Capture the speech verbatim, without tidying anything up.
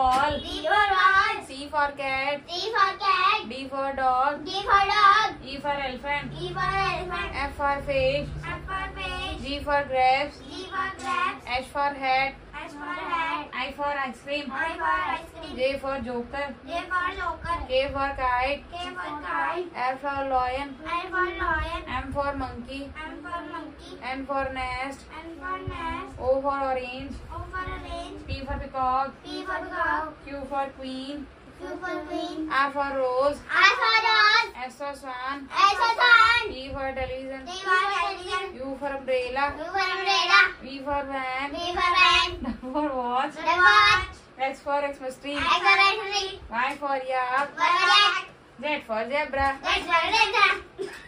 ball. B for ball. C for cat. C for cat. D for dog. D for dog. E for elephant. E for elephant. F for fish. F for fish. G for grapes. G for grapes. H for hat. H for hat. I for ice cream. I for ice cream. J for joker. J for joker. K for kite. K for kite. L for lion. L for lion. M for monkey. M for monkey. N for nest. N for nest. O for orange. O for orange. P for peacock. P for peacock. Q for queen. Q for queen. R for rose. R for rose. S for swan. S for sun. T for television. T for television. U for umbrella. U for umbrella. V for van. V for van. W for watch. The watch. X for Xmas tree. X for X tree. Y for yak. Y for yak. Z for zebra. Z for zebra.